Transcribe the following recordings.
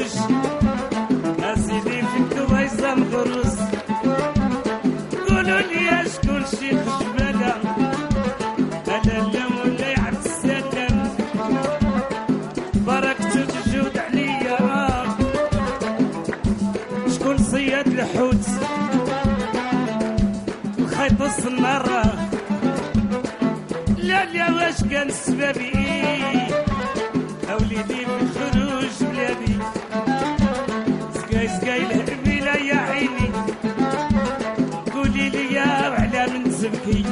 الخروج اسيدي في الكويسه مغروس قولوا لي شكون شيخ جبالة انا لا ولا يعرف السلام بركته تجود عليا شكون صياد الحوت الخيط الصنارة لا لا واش كان السبابي اوليدي في الخروج بلادي سكاي سكاي الهبيله يا عيني قولي لي يا وعلى من تبكي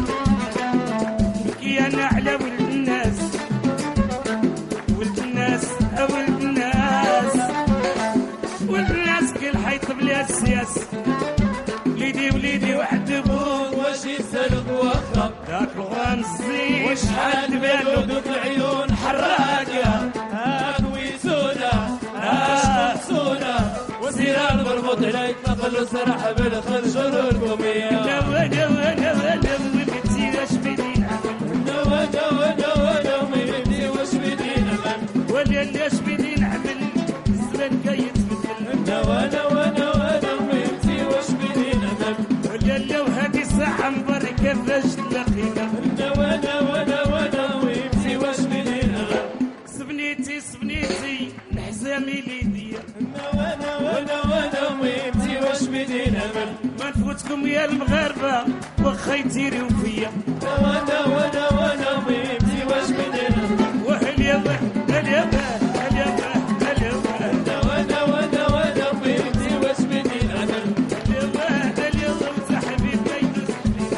بكي انا على ولد الناس ولد الناس ولد الناس ولد الناس كل حيط بلا سياس وليدي وليدي واحد بوك واش يسالك واخا داك الغرام الزين وشحال بالو دوك العيون حراقه هاك ويسونا هاك سونا وسيرة المربوط عليك نقل وسرح بالخنجر القومية وانا ولدتي واش بدي نعمل وانا وميدي واش بدي نعمل ولا لاش بدي نعمل الزمان كيتبدل وانا وميدي واش بدي نعمل ولا لو هذه الساعة مباركة فاش تلاقينا وانا وميدي واش بدي نعمل سبنيتي نحزامي ليديا وانا وميدي واش بدي نعمل ما نفوتكم يا المغاربة واخا يتيريو فيا وانا وميدي واش بدي نعمل وهل يا هل يا هل يا هل يا وانا وميدي واش بدي نعمل هل يا وصاحبي كيدوز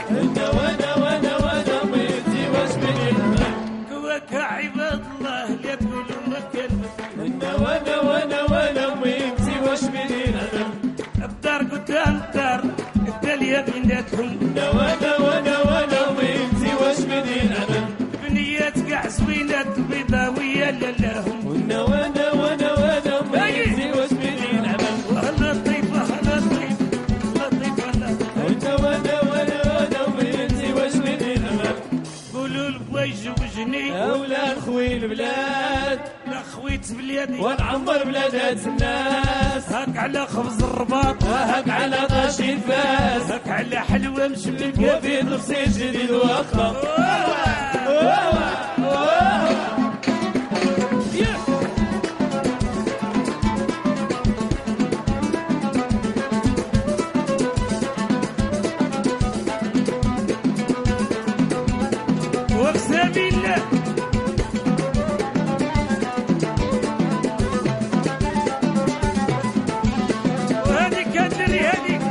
وانا وميدي واش بدي نعمل كواك عباد الله لا تقولوا ما كان وانا وميدي واش بدي نعمل الدار قدام الدار الدالية بيناتهم وانا وميدي واش بدي نعمل بنيات كاع زوينات البيضاوية لالاهم وانا وميدي واش بدي نعمل لطيفة لطيف لطيفة وانا وميدي واش بدي نعمل قولوا البوي جوجني أولاد خوي البلاد لا خويت بلادي ونعمر بلادات الناس هاك على خبز الرباط وهك على طاشي الفاس هاك على حلوة مشبكة وفي نفسي جديد واخا وبسبيل الله وهذه كدري هذه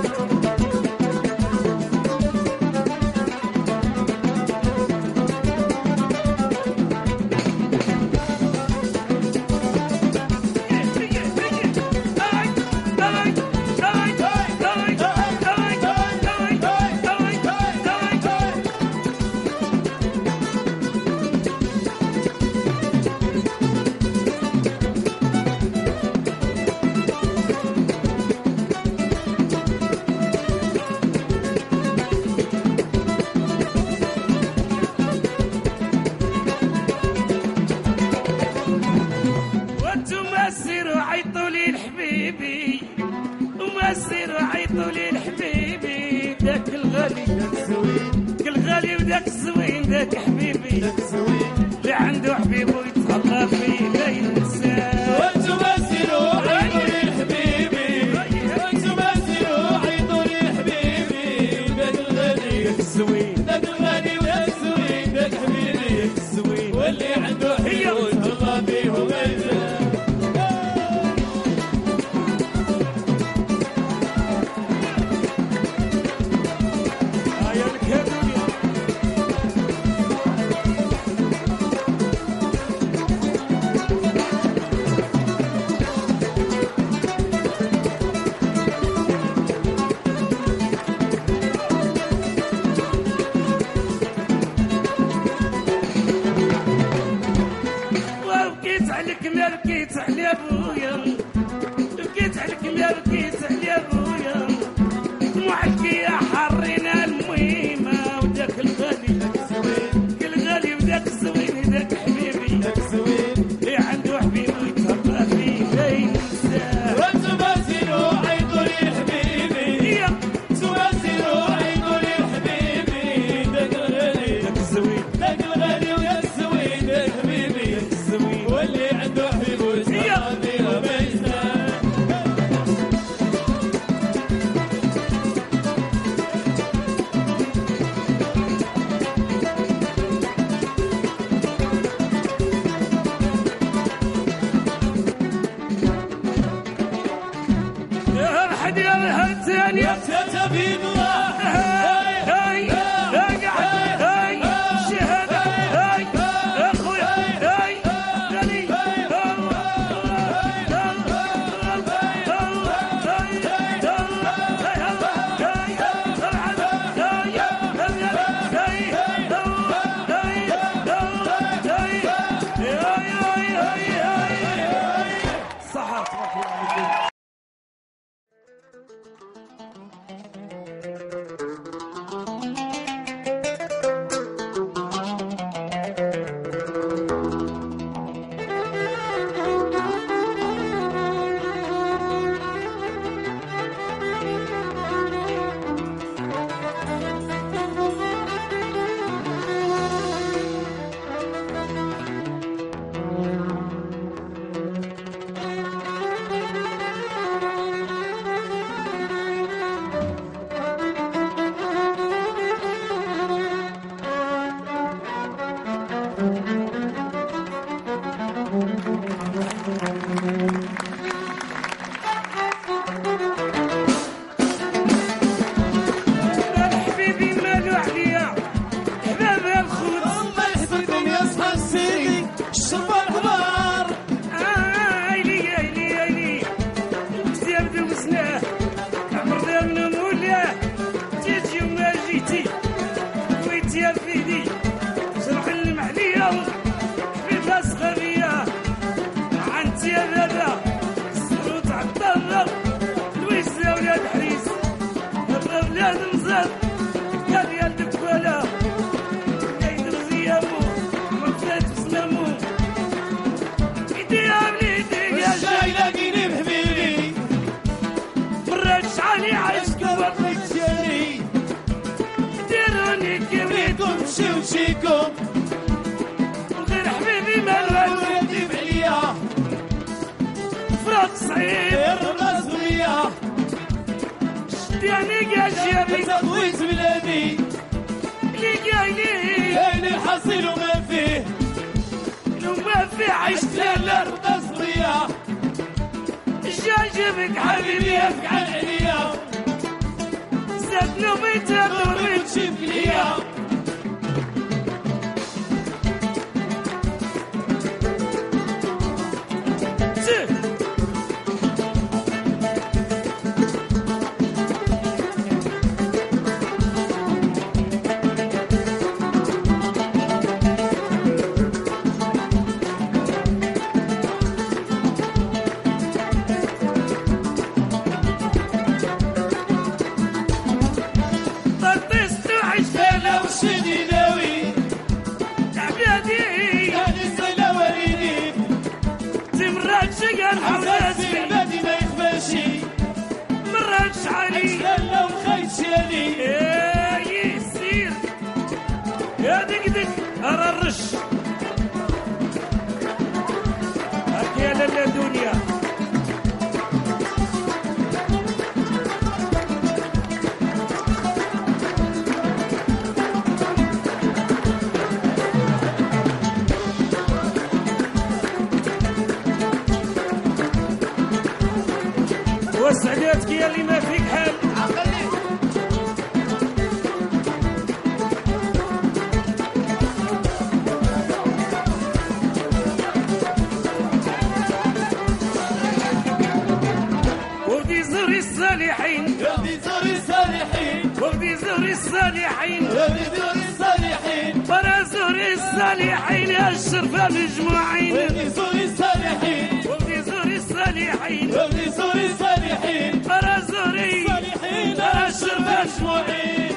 وانتم سيروا عيطوا لي لحبيبي وما سيروا عيطوا لي لحبيبي ذاك الغالي الغالي وذاك الزوين ذاك حبيبي اللي عنده حبيب ويتهلا فيه لا ينساه وانتم سيروا عيطوا لي حبيبي وانتم سيروا عيطوا لي حبيبي ذاك الغالي الزوين ذاك الغالي وذاك الزوين ذاك حبيبي الزوين واللي عنده حبيب ويتهلا فيه وما ينساه يا الكادوليا وبكيت عليك ما بكيت على ابويا بكيت عليك ما بكيت على ابويا دموعك يا حرينا المهمة وذاك الغالي الغالي وذاك الزوين ذاك حبيبي اللي عنده حبيب ويتهلا فيه لا وشيكم وغير حبيبي ما ولدي بعليا فرق صعيب الراس بليا شدياني قال جابي تطويت بلادي اللي قايلي كاين الحصيل وما فيه لو ما في عشت لا الراس بليا جاجبك حبيبي يفعل عليا زاد نومي تغرب تشوف ليا وسعدتك يا اللي ما فيك حال وبدي زوري الصالحين وبدي زوري الصالحين وبدي زوري الصالحين وبدي زوري الصالحين برا زوري الصالحين يا الشرفة مجموعين وبدي زوري الصالحين وبدي زوري الصالحين وبدي زوري الصالحين برا زوري الصالحين برا الشرفة مجموعين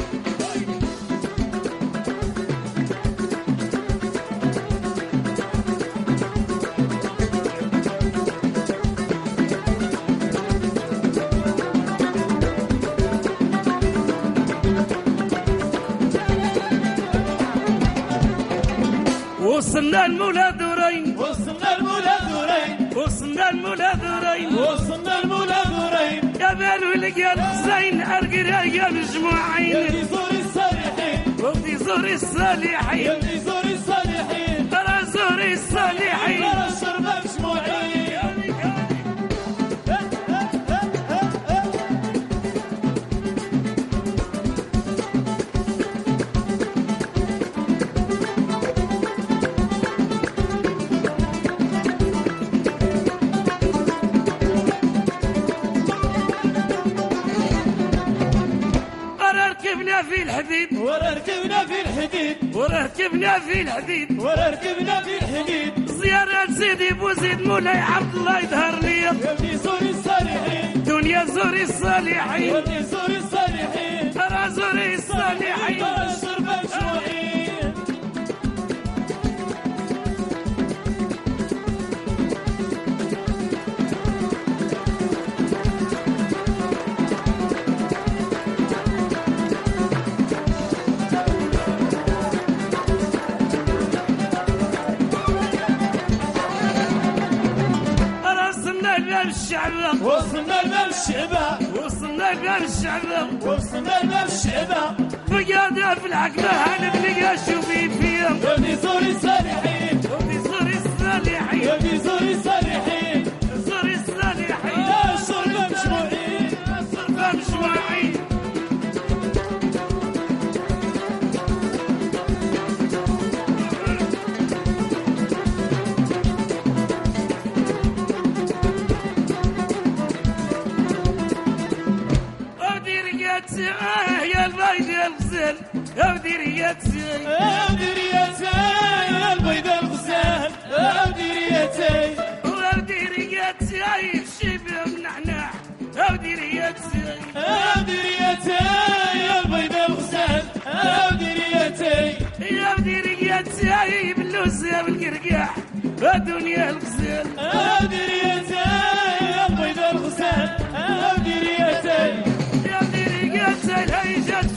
وصلنا المولى دورين وصلنا المولى دورين وصلنا المولى دورين وصلنا المولى دورين يا بالو القلب زين ارقر يا مجموعين وبدي زوري الصالحين وبدي زوري الصالحين وبدي زوري الصالحين برا زوري الصالحين برا الشربة مجموعين ركبنا في الحديد ورا ركبنا في الحديد وركبنا في الحديد ورا ركبنا في الحديد زيارة سيدي بوزيد مولاي عبد الله يظهر لي يا ابني زوري الصالحين دنيا زوري يا الصالحين ابني زوري الصالحين ترى زوري الصالحين ترى الشرب مشروعين رسمنا الباب الشعب وصلنا لباب الشعبة وصلنا الباب الشعب وصلنا لباب الشعبة فقادة في العقبة هنبلقى شوفي فيهم يا ابني زوري الصالحين وفي زوري الصالحين يا ابني زوري الصالحين زوري الصالحين لا الشرب مشروعين الصرفة مشواعين أودي رقات يا البيض يا الغزال أودي رقات أودريتي يا البيض الغزال أودريتي وأودي رقات شبه النعناع أودي رقات أودريتي يا البيض الغزال أودريتي يا ودي رقات باللوزة والقرقاح الدنيا الغزال أودريتي يا البيض الغزال أودريتي يا ودي رقات الهيجات